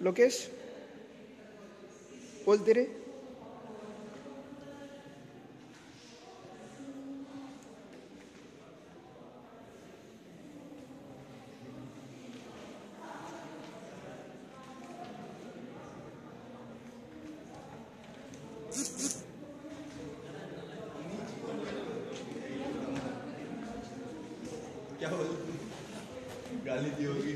लोकेश बोलते रहे। क्या बोल गाली दी होगी।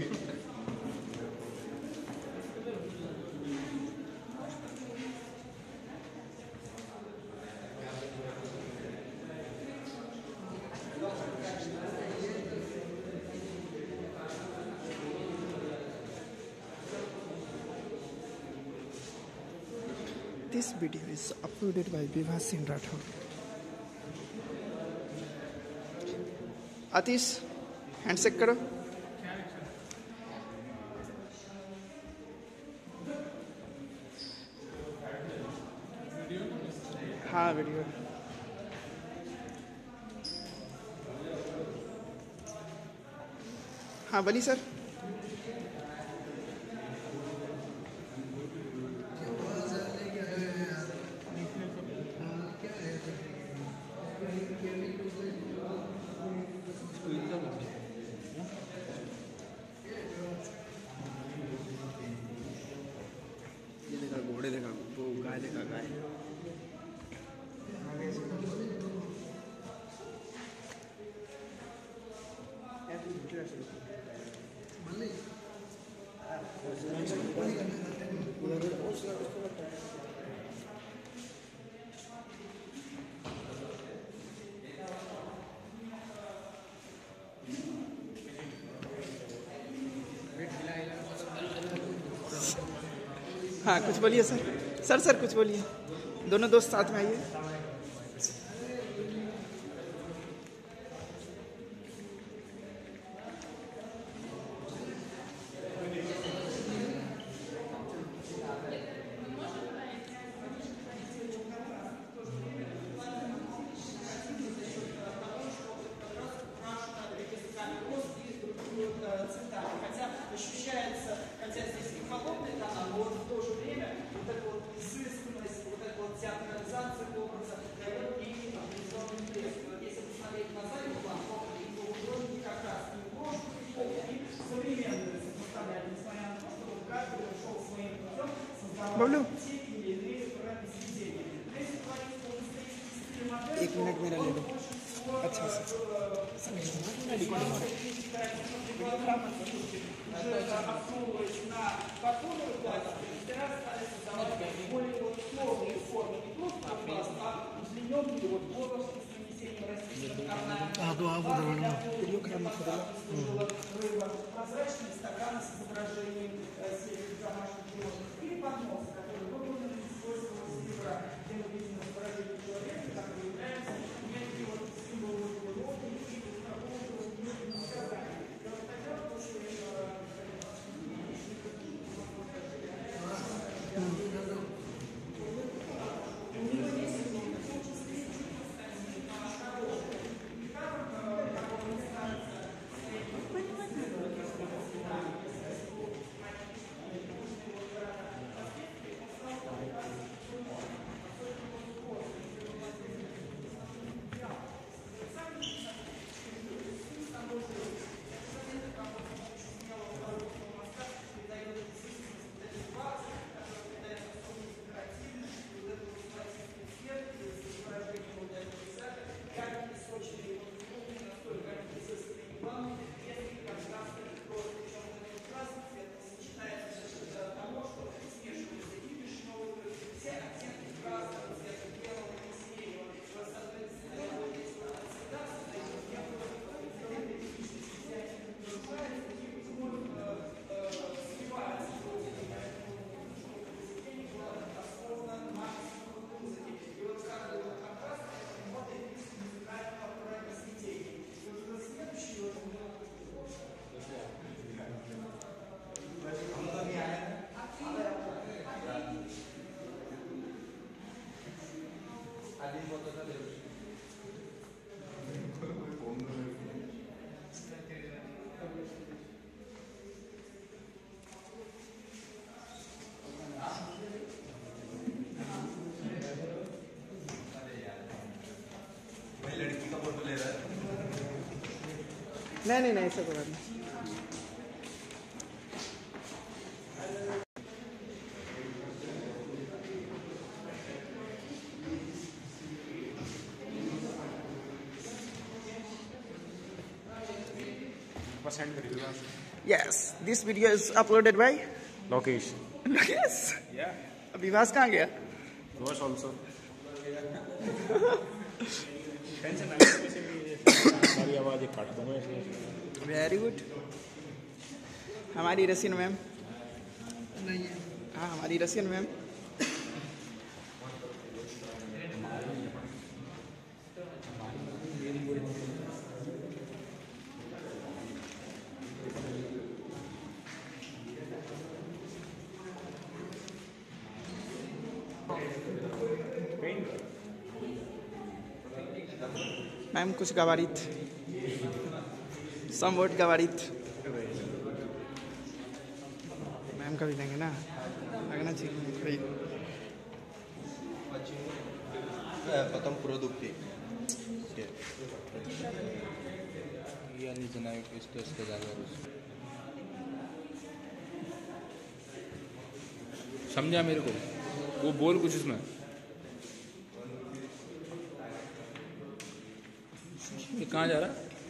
This video is uploaded by Viva Singh Rathod. Atish handshake करो। हाँ वीडियो। हाँ बनी सर। ये देखा घोड़े, देखा वो गाय, देखा गाय। हाँ कुछ बोलिए सर। सर सर कुछ बोलिए। दोनों दोस्त साथ में आइए। Хотя ощущается, хотя здесь и холодный тона, но в то же время вот эта вот изысканность, вот эта вот театрализация образа дает некий определенный блеск. Вот если посмотреть на задний план, то художники как раз и и современные составляют, несмотря на то, что вот каждый ушел своим путем, создавал те или иные произведения. Если говорить о исторической модели, 1 मिनट मेरा ले लो। अच्छा सर। основываясь на фактурную пластику, мастера стали создавать более сложные формы, не просто пласт, а удлиненные возраст с нанесением растительных орнаментов. Прозрачные стаканы с изображением сельских домашних животных или подносы, которые выполнены из свойства серебра, где мы видим изображение человека, который является неким символом природы и какого-то сказания. नहीं नहीं ऐसा कोई बात नहीं। Yes, this video is uploaded by Lokesh. Yes. Yeah. अभी विवास कहाँ गया? Gosh also. हमारी आवाज़ एक काट दूंगा इसलिए। Very good. हमारी रसियन मैम नहीं है। हाँ हमारी रसियन मैम। मैम कुछ गवारित समवोट गवारित मैम का भी देंगे ना, लगना चाहिए। Потом продукты. Я не знаю, что сказал. समझा मेरे को, वो बोल कुछ उसमें। ये कहाँ जा रहा?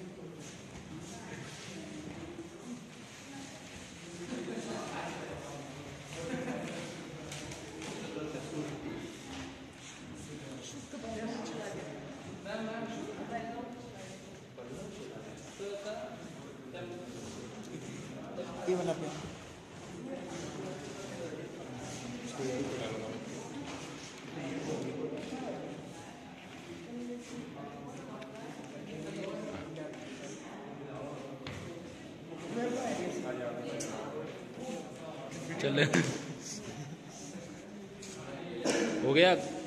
ये वाला पे चल हो गया।